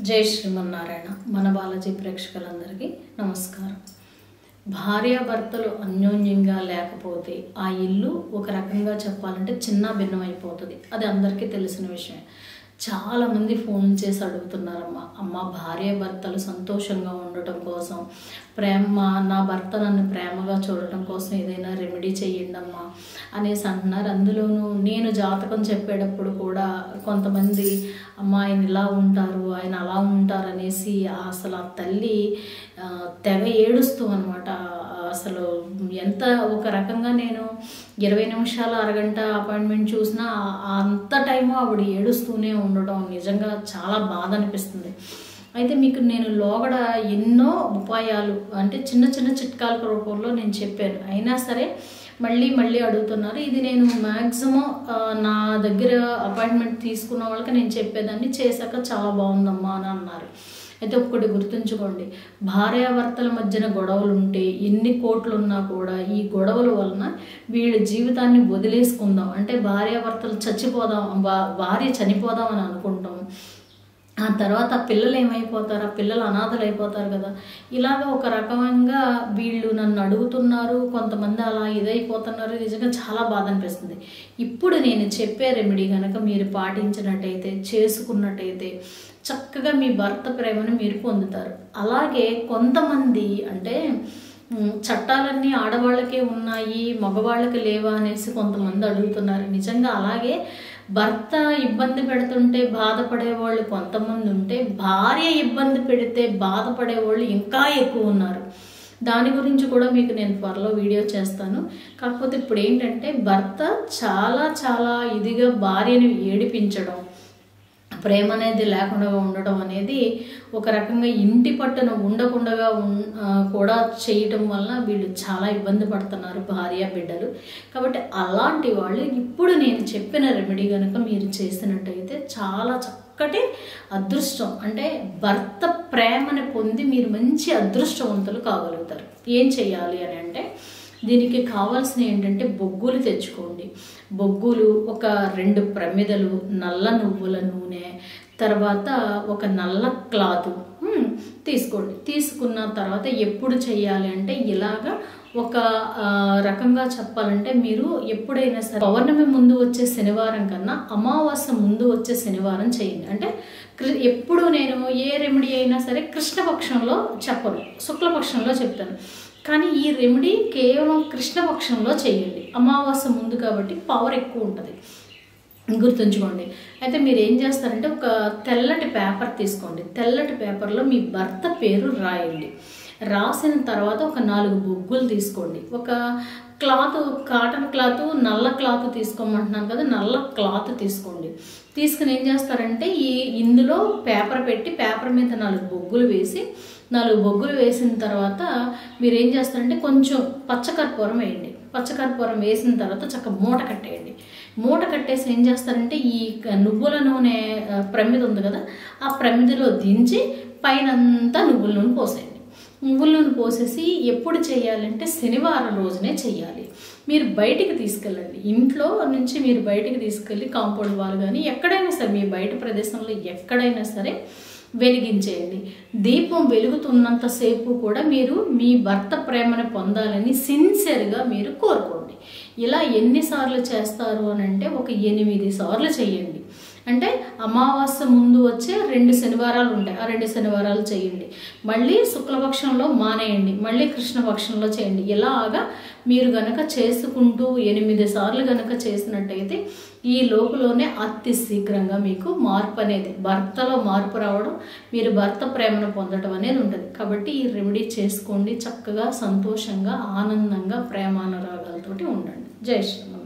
జై శ్రీమన్నారాయణ. మన బాలాజీ ప్రేక్షకులందరికీ నమస్కారం. భార్యాభర్తలు అన్యోన్యంగా లేకపోతే ఆ ఇల్లు ఒక రకంగా చెప్పాలంటే చిన్న భిన్నమైపోతుంది. అది అందరికీ తెలిసిన విషయమే. చాలామంది ఫోన్ చేసి అడుగుతున్నారమ్మా, అమ్మ భార్యాభర్తలు సంతోషంగా ఉండటం కోసం, నా భర్త నన్ను ప్రేమగా చూడటం కోసం ఏదైనా రెమెడీ చేయండి అమ్మా అనేసి అంటున్నారు. అందులోనూ నేను జాతకం చెప్పేటప్పుడు కూడా కొంతమంది అమ్మ ఆయన ఇలా ఉంటారు, ఆయన అలా ఉంటారు అనేసి అసలు ఆ తల్లి తెగ ఏడుస్తూ అనమాట. అసలు ఎంత ఒక రకంగా నేను 20 నిమిషాలు అరగంట అపాయింట్మెంట్ చూసినా అంత టైము ఆవిడ ఏడుస్తూనే ఉండడం నిజంగా చాలా బాధ అనిపిస్తుంది. అయితే మీకు నేను లోగడ ఎన్నో ఉపాయాలు అంటే చిన్న చిన్న చిట్కాల రూపంలో నేను చెప్పాను. అయినా సరే మళ్ళీ అడుగుతున్నారు. ఇది నేను మ్యాక్సిమం నా దగ్గర అపాయింట్మెంట్ తీసుకున్న వాళ్ళకి నేను చెప్పేదాన్ని, చేశాక చాలా బాగుందమ్మా అని అన్నారు. అయితే ఒక్కటి గుర్తుంచుకోండి, భార్యాభర్తల మధ్యన గొడవలు ఉంటే ఎన్ని కోట్లు ఉన్నా కూడా ఈ గొడవల వలన వీళ్ళ జీవితాన్ని వదిలేసుకుందాం అంటే భార్యాభర్తలు భార్య చనిపోదాం అని అనుకుంటాం. ఆ తర్వాత పిల్లలు ఏమైపోతారు, ఆ పిల్లలు అనాథలు అయిపోతారు కదా. ఇలాగ ఒక రకంగా వీళ్ళు నన్ను అడుగుతున్నారు, కొంతమంది అలా ఇదైపోతున్నారు. నిజంగా చాలా బాధ అనిపిస్తుంది. ఇప్పుడు నేను చెప్పే రెమెడీ కనుక మీరు పాటించినట్టయితే, చేసుకున్నట్టయితే చక్కగా మీ భర్త ప్రేమను మీరు పొందుతారు. అలాగే కొంతమంది అంటే చట్టాలన్నీ ఆడవాళ్ళకే ఉన్నాయి, మగవాళ్ళకి లేవా అనేసి కొంతమంది అడుగుతున్నారు. నిజంగా అలాగే భర్త ఇబ్బంది పెడుతుంటే బాధపడేవాళ్ళు కొంతమంది ఉంటే, భార్య ఇబ్బంది పెడితే బాధపడేవాళ్ళు ఇంకా ఎక్కువ ఉన్నారు. దాని గురించి కూడా మీకు నేను త్వరలో వీడియో చేస్తాను. కాకపోతే ఇప్పుడు ఏంటంటే భర్త చాలా ఇదిగా భార్యని ఏడిపించడం, ప్రేమ అనేది లేకుండా ఉండడం అనేది ఒక రకంగా ఇంటి పట్టున ఉండకుండా కూడా చేయటం వల్ల వీళ్ళు చాలా ఇబ్బంది పడుతున్నారు భార్య బిడ్డలు. కాబట్టి అలాంటి వాళ్ళు ఇప్పుడు నేను చెప్పిన రెమెడీ కనుక మీరు చేసినట్టయితే చాలా చక్కటి అదృష్టం అంటే భర్త ప్రేమని పొంది మీరు మంచి అదృష్టవంతులు కాగలుగుతారు. ఏం చేయాలి అని అంటే దీనికి కావాల్సిన ఏంటంటే బొగ్గులు తెచ్చుకోండి. బొగ్గులు ఒక 2 ప్రమిదలు, నల్ల నువ్వుల నూనె, తర్వాత ఒక నల్ల క్లాత్ తీసుకోండి. తీసుకున్న తర్వాత ఎప్పుడు చేయాలి అంటే ఇలాగా ఒక రకంగా చెప్పాలంటే మీరు ఎప్పుడైనా సరే పౌర్ణమి ముందు వచ్చే శనివారం కన్నా అమావాస్య ముందు వచ్చే శనివారం చేయండి. అంటే ఎప్పుడు నేను ఏ రెమెడీ అయినా సరే కృష్ణపక్షంలో చెప్పను, శుక్లపక్షంలో చెప్తాను. కానీ ఈ రెమెడీ కేవలం కృష్ణపక్షంలో చేయండి. అమావాస్య ముందు కాబట్టి పవర్ ఎక్కువ ఉంటుంది, గుర్తుంచుకోండి. అయితే మీరు ఏం చేస్తారంటే ఒక తెల్లటి పేపర్ తీసుకోండి. తెల్లటి పేపర్లో మీ భర్త పేరు రాయండి. రాసిన తర్వాత ఒక 4 బొగ్గులు తీసుకోండి. ఒక క్లాత్, కాటన్ క్లాత్, నల్ల క్లాత్ తీసుకోమంటున్నాను కదా, నల్ల క్లాత్ తీసుకోండి. తీసుకుని ఏం చేస్తారంటే ఇందులో పేపర్ పెట్టి పేపర్ మీద 4 బొగ్గులు వేసి, 4 బొగ్గులు వేసిన తర్వాత మీరు ఏం చేస్తారంటే కొంచెం పచ్చకర్పూరం వేయండి. పచ్చకర్పూరం వేసిన తర్వాత చక్కగా మూట కట్టేయండి. మూట కట్టేసి ఏం చేస్తారంటే ఈ నువ్వుల నూనె ప్రమిద ఉంది కదా, ఆ ప్రమిదలో దించి పైన అంతా నువ్వుల నూనె పోసేయండి. నువ్వుల నూనె పోసేసి ఎప్పుడు చేయాలంటే శనివారం రోజునే చేయాలి. మీరు బయటికి తీసుకెళ్ళండి. ఇంట్లో నుంచి మీరు బయటికి తీసుకెళ్ళి కాంపౌండ్ వాల్ కానీ ఎక్కడైనా సరే మీ బయట ప్రదేశంలో ఎక్కడైనా సరే వెలిగించేయండి. దీపం వెలుగుతున్నంతసేపు కూడా మీరు మీ భర్త ప్రేమను పొందాలని సిన్సియర్గా మీరు కోరుకోండి. ఇలా ఎన్నిసార్లు చేస్తారు అని అంటే ఒక 8 సార్లు చేయండి. అంటే అమావాస్య ముందు వచ్చే 2 శనివారాలు ఉంటాయి, ఆ 2 శనివారాలు చేయండి. మళ్ళీ శుక్లపక్షంలో మానేయండి, మళ్ళీ కృష్ణపక్షంలో చేయండి. ఇలాగా మీరు గనక చేసుకుంటూ 8 సార్లు గనక చేసినట్టయితే ఈ లోపులోనే అతి శీఘ్రంగా మీకు మార్పు అనేది, భర్తలో మార్పు రావడం, మీరు భర్త ప్రేమను పొందడం అనేది ఉంటుంది. కాబట్టి ఈ రెమెడీ చేసుకోండి. చక్కగా సంతోషంగా ఆనందంగా ప్రేమానురాగాలతోటి ఉండండి. జై శ్రీరామ్.